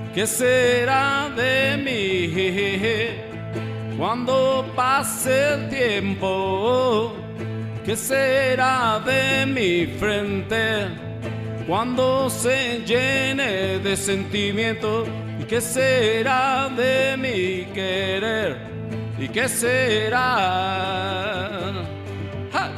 ¿Qué será de mí cuando pase el tiempo? ¿Qué será de mi frente cuando se llene de sentimiento? ¿Y qué será de mi querer? ¿Y qué será? ¡Ja!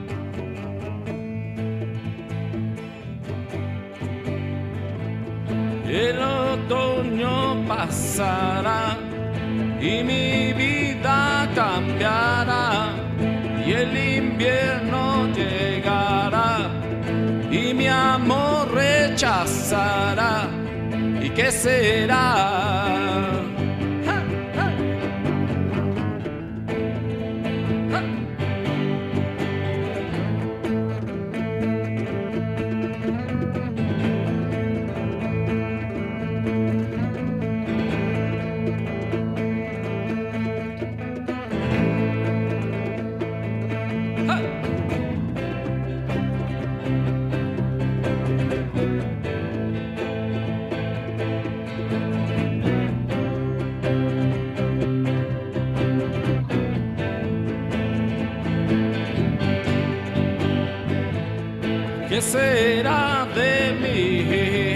El otoño pasará y mi vida cambiará, y el invierno llegará y mi amor rechazará. ¿Y qué será? ¡Ja! ¡Ja! ¡Ja! ¿Qué será de mí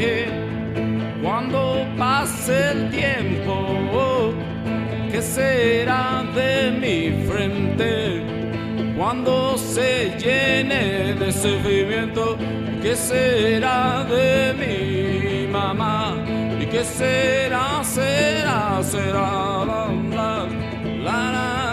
cuando pase el tiempo? ¿Qué será de mi frente cuando se llene de sufrimiento? ¿Qué será de mi mamá? ¿Y qué será, será, será? La, la, la, la.